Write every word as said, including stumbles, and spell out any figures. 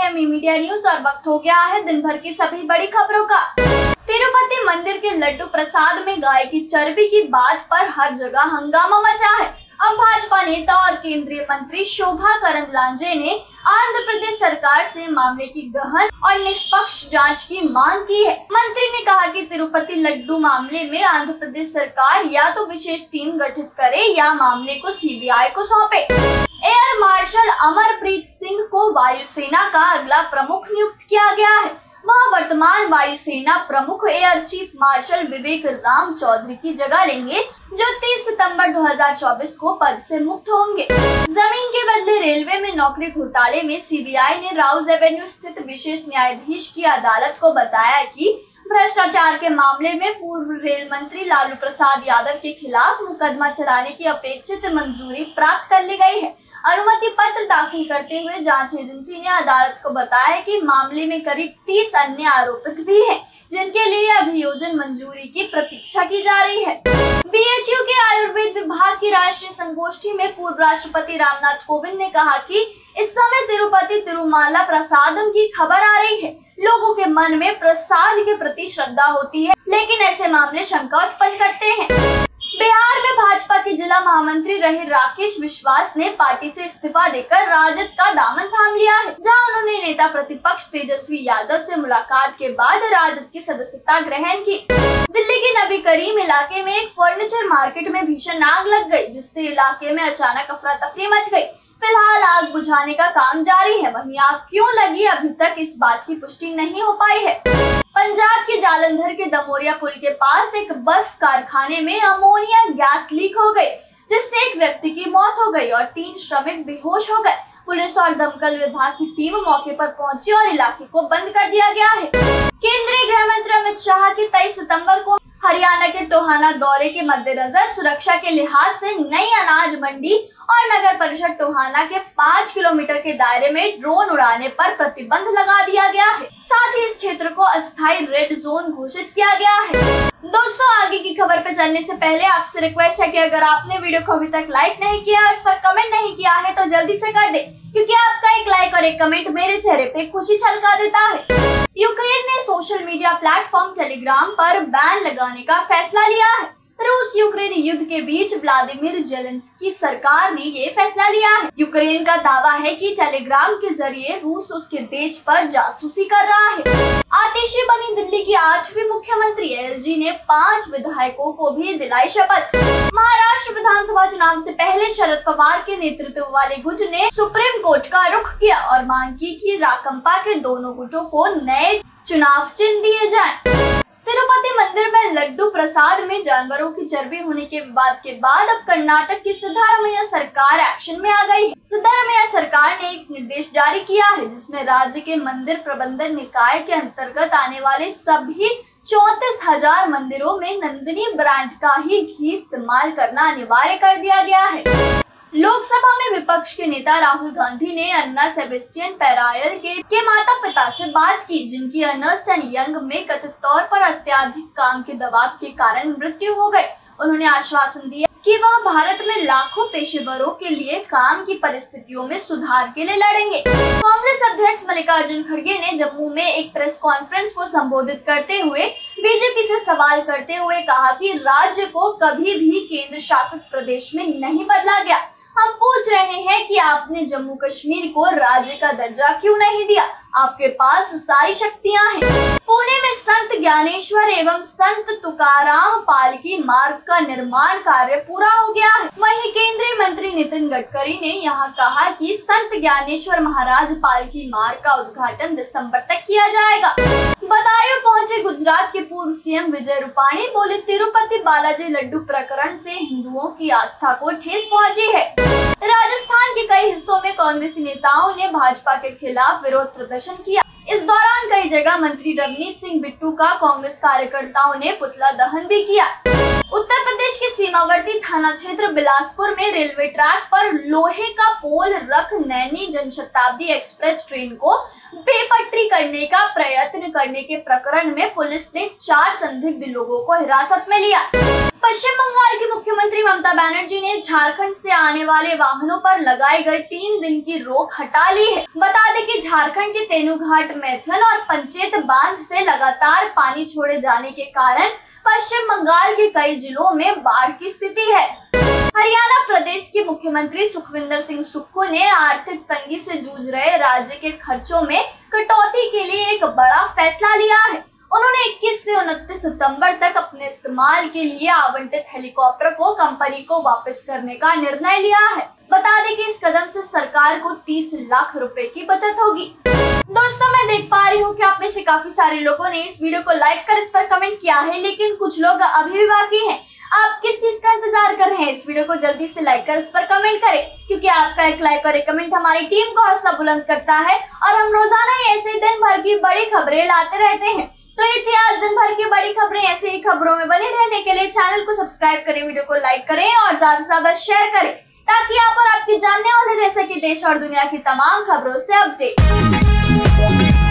हैं मी media news और वक्त हो गया है दिन भर की सभी बड़ी खबरों का। तिरुपति मंदिर के लड्डू प्रसाद में गाय की चर्बी की बात पर हर जगह हंगामा मचा है। अब भाजपा नेता और केंद्रीय मंत्री शोभा करंदलाजे ने आंध्र प्रदेश सरकार से मामले की गहन और निष्पक्ष जांच की मांग की है। मंत्री ने कहा कि तिरुपति लड्डू मामले में आंध्र प्रदेश सरकार या तो विशेष टीम गठित करे या मामले को सीबीआई को सौंपे। एयर मार्शल अमरप्रीत सिंह को वायुसेना का अगला प्रमुख नियुक्त किया गया है। वह वर्तमान वायुसेना प्रमुख air chief marshal Vivek Ram Chaudhary की जगह लेंगे, जो तीस सितंबर दो हज़ार चौबीस को पद से मुक्त होंगे। जमीन के बदले रेलवे में नौकरी घोटाले में सीबीआई ने राउज एवेन्यू स्थित विशेष न्यायाधीश की अदालत को बताया कि भ्रष्टाचार के मामले में पूर्व रेल मंत्री लालू प्रसाद यादव के खिलाफ मुकदमा चलाने की अपेक्षित मंजूरी प्राप्त कर ली गई है। अनुमति पत्र दाखिल करते हुए जांच एजेंसी ने अदालत को बताया कि मामले में करीब तीस अन्य आरोपित भी हैं, जिनके लिए अभियोजन मंजूरी की प्रतीक्षा की जा रही है। बीएचयू के आयुर्वेद विभाग की राष्ट्रीय संगोष्ठी में पूर्व राष्ट्रपति रामनाथ कोविंद ने कहा कि इस समय तिरुपति तिरुमाला प्रसादम की खबर आ रही है। लोगों के मन में प्रसाद के प्रति श्रद्धा होती है, लेकिन ऐसे मामले शंका उत्पन्न करते हैं। बिहार में भाजपा के जिला महामंत्री रहे राकेश विश्वास ने पार्टी से इस्तीफा देकर राजद का दामन थाम लिया है, जहां उन्होंने नेता प्रतिपक्ष तेजस्वी यादव से मुलाकात के बाद राजद की सदस्यता ग्रहण की। दिल्ली के नबी करीम इलाके में एक फर्नीचर मार्केट में भीषण आग लग गई, जिससे इलाके में अचानक अफरा तफरी मच गई। फिलहाल आग बुझाने का काम जारी है। वहीं आग क्यों लगी, अभी तक इस बात की पुष्टि नहीं हो पाई है। पंजाब के जालंधर के दमोरिया पुल के पास एक बर्फ कारखाने में अमोनिया गैस लीक हो गई, जिससे एक व्यक्ति की मौत हो गई और तीन श्रमिक बेहोश हो गए। पुलिस और दमकल विभाग की टीम मौके पर पहुंची और इलाके को बंद कर दिया गया है। केंद्रीय गृह मंत्री अमित शाह की तेईस सितंबर को हरियाणा के टोहाना दौरे के मद्देनजर सुरक्षा के लिहाज से नई अनाज मंडी और नगर परिषद टोहाना के पाँच किलोमीटर के दायरे में ड्रोन उड़ाने पर प्रतिबंध लगा दिया गया है। साथ ही इस क्षेत्र को अस्थायी रेड जोन घोषित किया गया है। दोस्तों, आगे की खबर पे चलने से पहले आपसे रिक्वेस्ट है कि अगर आपने वीडियो को अभी तक लाइक नहीं किया और इस पर कमेंट नहीं किया है तो जल्दी से कर दे, क्योंकि आपका एक लाइक और एक कमेंट मेरे चेहरे पे खुशी छलका देता है। यूक्रेन ने सोशल मीडिया प्लेटफॉर्म टेलीग्राम पर बैन लगाने का फैसला लिया है। रूस यूक्रेन युद्ध के बीच व्लादिमीर जेलेंस्की सरकार ने ये फैसला लिया है। यूक्रेन का दावा है कि टेलीग्राम के जरिए रूस उसके देश पर जासूसी कर रहा है। आतिशी बनी दिल्ली की आठवीं मुख्यमंत्री एलजी ने पांच विधायकों को भी दिलाई शपथ। महाराष्ट्र विधानसभा चुनाव से पहले शरद पवार के नेतृत्व वाले गुट ने सुप्रीम कोर्ट का रुख किया और मांग की कि राकंपा के दोनों गुटों को नए चुनाव चिन्ह दिए जाएं। तिरुपति मंदिर में लड्डू प्रसाद में जानवरों की चर्बी होने के विवाद के बाद अब कर्नाटक की सिद्धारमैया सरकार एक्शन में आ गई है। सिद्धारमैया सरकार ने एक निर्देश जारी किया है, जिसमें राज्य के मंदिर प्रबंधन निकाय के अंतर्गत आने वाले सभी चौंतीस हजार मंदिरों में नंदिनी ब्रांड का ही घी इस्तेमाल करना अनिवार्य कर दिया गया है। लोकसभा में विपक्ष के नेता राहुल गांधी ने अन्ना सेबेस्टियन पेरायल के, के माता पिता से बात की, जिनकी अर्नेस्ट एंड यंग में कथित तौर पर अत्यधिक काम के दबाव के कारण मृत्यु हो गई। उन्होंने आश्वासन दिया कि वह भारत में लाखों पेशेवरों के लिए काम की परिस्थितियों में सुधार के लिए लड़ेंगे। कांग्रेस अध्यक्ष मल्लिकार्जुन खड़गे ने जम्मू में एक प्रेस कॉन्फ्रेंस को संबोधित करते हुए बीजेपी से सवाल करते हुए कहा कि राज्य को कभी भी केंद्र शासित प्रदेश में नहीं बदला गया। हम पूछ रहे हैं कि आपने जम्मू कश्मीर को राज्य का दर्जा क्यों नहीं दिया? आपके पास सारी शक्तियां हैं। पुणे में संत ज्ञानेश्वर एवं संत तुकाराम पालकी मार्ग का निर्माण कार्य पूरा हो गया है। वहीं केंद्रीय मंत्री नितिन गडकरी ने यहां कहा कि संत ज्ञानेश्वर महाराज पालकी मार्ग का उद्घाटन दिसंबर तक किया जाएगा। बदायूं पहुंचे गुजरात के पूर्व सीएम विजय रूपाणी बोले, तिरुपति बालाजी लड्डू प्रकरण से हिंदुओं की आस्था को ठेस पहुंची है। राजस्थान के कई हिस्सों में कांग्रेसी नेताओं ने भाजपा के खिलाफ विरोध प्रदर्शन किया। इस दौरान कई जगह मंत्री रवनीत सिंह बिट्टू का कांग्रेस कार्यकर्ताओं ने पुतला दहन भी किया। उत्तर प्रदेश के सीमावर्ती थाना क्षेत्र बिलासपुर में रेलवे ट्रैक पर लोहे का पोल रख नैनी जनशताब्दी एक्सप्रेस ट्रेन को बेपटरी करने का प्रयत्न करने के प्रकरण में पुलिस ने चार संदिग्ध लोगों को हिरासत में लिया। पश्चिम बंगाल की मुख्यमंत्री मुख्यमंत्री ममता बनर्जी ने झारखंड से आने वाले वाहनों पर लगाई गई तीन दिन की रोक हटा ली है। बता दें कि झारखंड के तेनुघाट, मैथन और पंचेत बांध से लगातार पानी छोड़े जाने के कारण पश्चिम बंगाल के कई जिलों में बाढ़ की स्थिति है। हरियाणा प्रदेश के मुख्यमंत्री सुखविंदर सिंह सुक्खू ने आर्थिक तंगी से जूझ रहे राज्य के खर्चों में कटौती के लिए एक बड़ा फैसला लिया है। उन्होंने इक्कीस से उनतीस सितंबर तक अपने इस्तेमाल के लिए आवंटित हेलीकॉप्टर को कंपनी को वापस करने का निर्णय लिया है। बता दें कि इस कदम से सरकार को तीस लाख रुपए की बचत होगी। दोस्तों, मैं देख पा रही हूँ कि आप में से काफी सारे लोगों ने इस वीडियो को लाइक कर इस पर कमेंट किया है, लेकिन कुछ लोग अभी भी बाकी हैं। आप किस चीज का इंतजार कर रहे हैं? इस वीडियो को जल्दी से लाइक कर इस पर कमेंट करें, क्योंकि आपका एक लाइक और एक कमेंट हमारी टीम को हौसला बुलंद करता है और हम रोजाना ही ऐसे दिन भर की बड़ी खबरें लाते रहते हैं। तो ये थी आज दिन भर की बड़ी खबरें। ऐसे ही खबरों में बने रहने के लिए चैनल को सब्सक्राइब करें, वीडियो को लाइक करें और ज्यादा से ज्यादा शेयर करें, ताकि आप और आपके जानने वाले रह सके देश और दुनिया की तमाम खबरों से अपडेट।